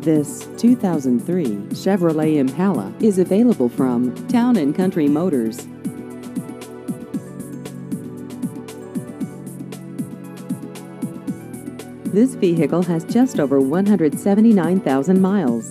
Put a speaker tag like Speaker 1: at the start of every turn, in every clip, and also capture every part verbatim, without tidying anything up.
Speaker 1: This two thousand three Chevrolet Impala is available from Town and Country Motors. This vehicle has just over one hundred seventy-nine thousand miles.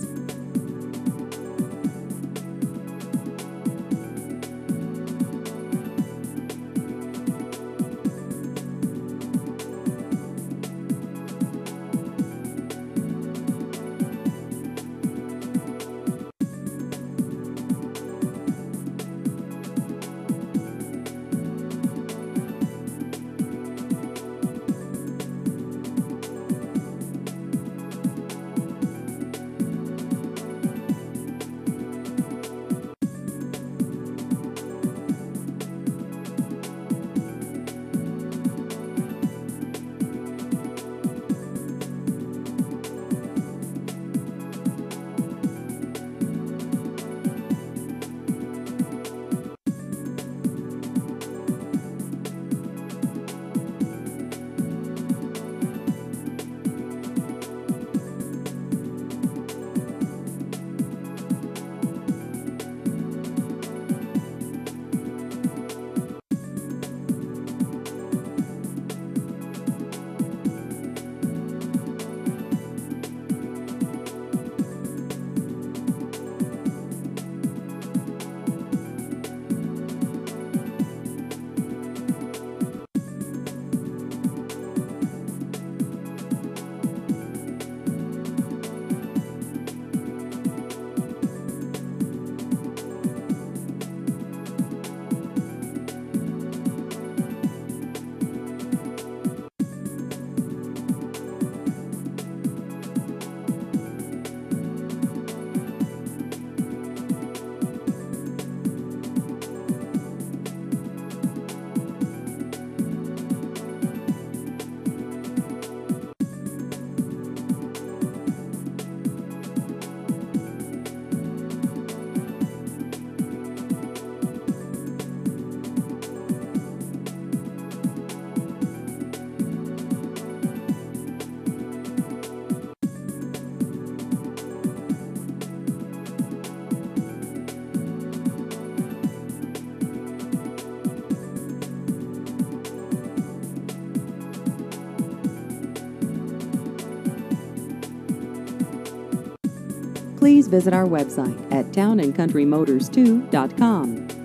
Speaker 1: Please visit our website at town and country motors two dot com.